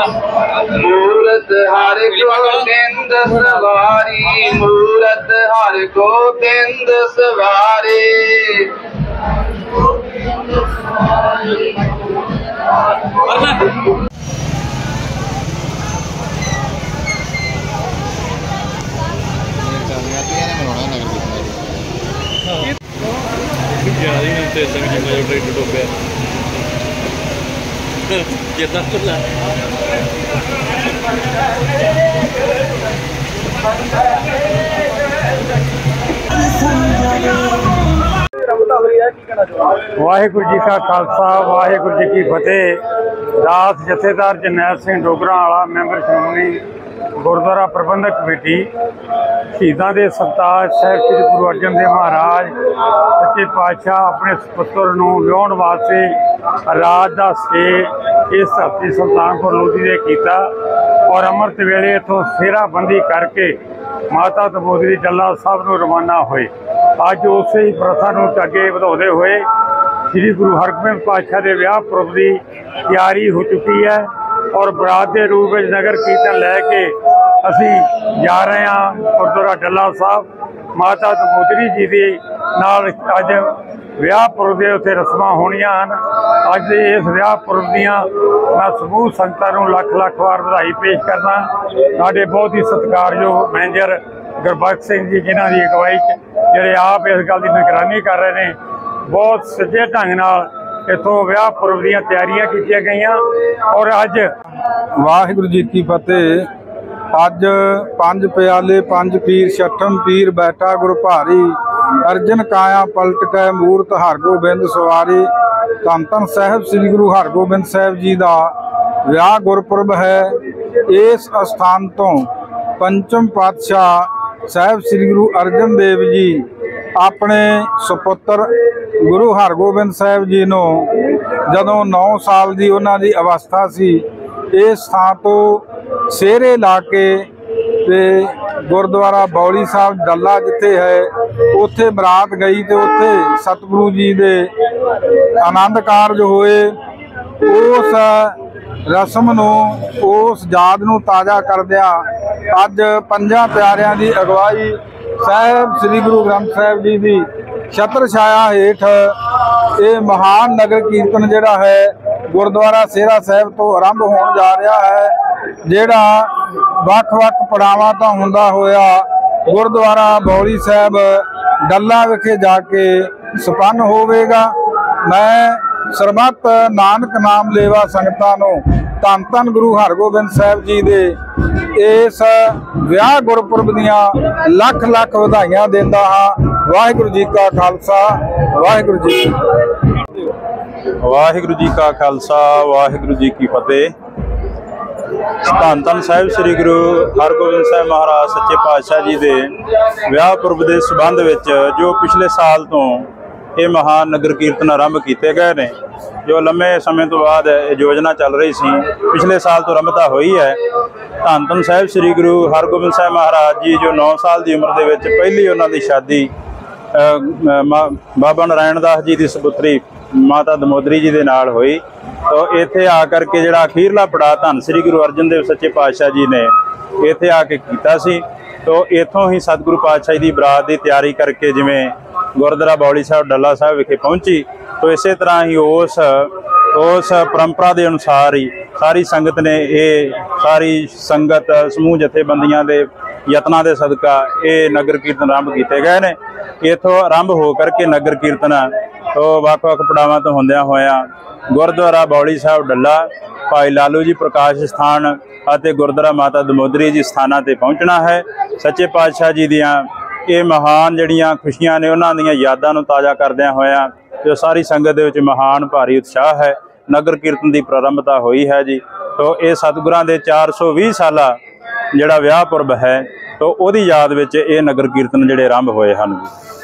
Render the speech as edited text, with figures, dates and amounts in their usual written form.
मूरत हर गोबिंद सवारी, मूरत हर गोबिंद सवारी। वाहिगुरू जी का खालसा वाहिगुरू जी की फतेह। दास जथेदार जरनैल सिंह डोगरा वाला मैंबर श्रोमणी गुरुद्वारा प्रबंधक कमेटी शहीदों के सरताज साहिब श्री गुरु अर्जन देव महाराज सच्चे पातशाह अपने सुपुत्र नूं विआउण वास्ते राज का स्टे इस धरती सुल्तानपुर लोधी ने किया और अमृत वेले इतों सेहराबंदी करके माता दमोदरी डल्ला साहब नूं रवाना होए। अज उस ही प्रथा नूं अगे वधाउंदे होए श्री गुरु हरगोबिंद पातशाह के विआह पुरब की तैयारी हो चुकी है और बरात के रूप में नगर कीर्तन लैके असी जा रहे हैं गुरुद्वारा डल्ला साहब। माता दमोदरी जी के नाल अज विआह पुरब के उत्थे रस्मां होणियां हन। अज इस विआह पुरब दियां मैं समूह संगतां नूं लख लख वार बधाई पेश करदा। साडे बहुत ही सत्कारयोग मैनेजर गुरबख्श सिंह जी जिन्हां दी अगवाई जिहड़े आप इस गल की निगरानी कर रहे हैं, बहुत सच्चे ढंग नाल इत्थों विआह पुरब दीयां तैयारियां कीतियां गईयां और अज वाहिगुरू जी की फतेह। अज पंज प्याले पंज पीर छठम पीर बैठा गुरु भारी, अर्जन काया पलट कै मूरत हरगोबिंद सवारी। धन धन साहिब श्री गुरु हरगोबिंद साहिब जी का विआह गुरपुरब है। इस स्थान तो पंचम पातशाह साहिब श्री गुरु अर्जन देव जी अपने सुपुत्र गुरु हरगोबिंद साहिब जी नूं जदों 9 साल की उन्होंने अवस्था सी, इस थां तो सेहरे ला के ते गुरुद्वारा बौली साहब डल्ला जिथे है उत्थे बरात गई तो उत्थे सतगुरु जी दे आनंद कारज होए। उस रस्म नूं उस याद नूं ताज़ा करदिया अज पंजां प्यारियां की अगवाई साहिब श्री गुरु ग्रंथ साहिब जी की छत्र छाया हेठ ये महान नगर कीर्तन जिहड़ा है गुरुद्वारा सेहरा साहिब तो आरंभ होण जा रहा है, जिहड़ा वख-वख पड़ावां तो हुंदा होया गुरुद्वारा बौली साहिब डल्ला विखे जाके संपन्न होवेगा। मैं सरबत नानक नाम लेवा संगतां नूं धन धन गुरु हरगोबिंद साहिब जी दे इस विआह गुरपुरब दीआं लख लख वधाइयां दिंदा हां। वाहिगुरू जी का खालसा वाहिगुरू जी वाहिगुरू जी का खालसा वाहिगुरू जी की फतेह। धन धन साहिब श्री गुरु हरगोबिंद साहिब महाराज सच्चे पातशाह जी के विआह पुरब के संबंध विच जो पिछले साल तो ये महान नगर कीर्तन आरंभ किए गए ने, जो लंबे समय तो बाद योजना चल रही सी, पिछले साल तो आरंभता हुई है। धन धन साहिब श्री गुरु हरगोबिंद साहिब महाराज जी जो 9 साल की उम्र के पहली उन्होंने शादी बाबा नारायण दास जी की सपुत्री माता दमोदरी जी के नाल हुई। तो इत्थे आकर के जिहड़ा अखीरला पड़ाव धन श्री गुरु अर्जन देव सच्चे पातशाह जी ने इत्थे आके कीता सी। तो इत्थों ही सतगुरु पातशाह की बरात की तैयारी करके जिवें गुरुद्वारा बौली साहब डल्ला साहब विखे पहुंची, तो इस तरह ही उस परंपरा के अनुसार ही सारी संगत ने सारी संगत समूह जथेबंदियां दे यत्नां दे सदका ये नगर कीर्तन आरंभ किए गए ने। इत्थों आरंभ हो करके नगर कीर्तन तो वख-वख पड़ावां तो होंदियां होया गुरुद्वारा बौली साहब डल्ला, भाई लालू जी प्रकाश स्थान और गुरुद्वारा माता दमोदरी जी स्थानां ते पहुँचना है। सच्चे पातशाह जी दियां ये महान जड़ियाँ खुशियां ने उन्हां दियां यादां नूं ताज़ा करदियां होया जो सारी संगत दे विच महान भारी उत्साह है। नगर कीर्तन की प्रारंभता हुई है जी। तो ये सतगुरां दे 420 साला जिहड़ा विआह पुरब है तो उहदी याद विच ये नगर कीर्तन जिहड़े आरंभ होए हन।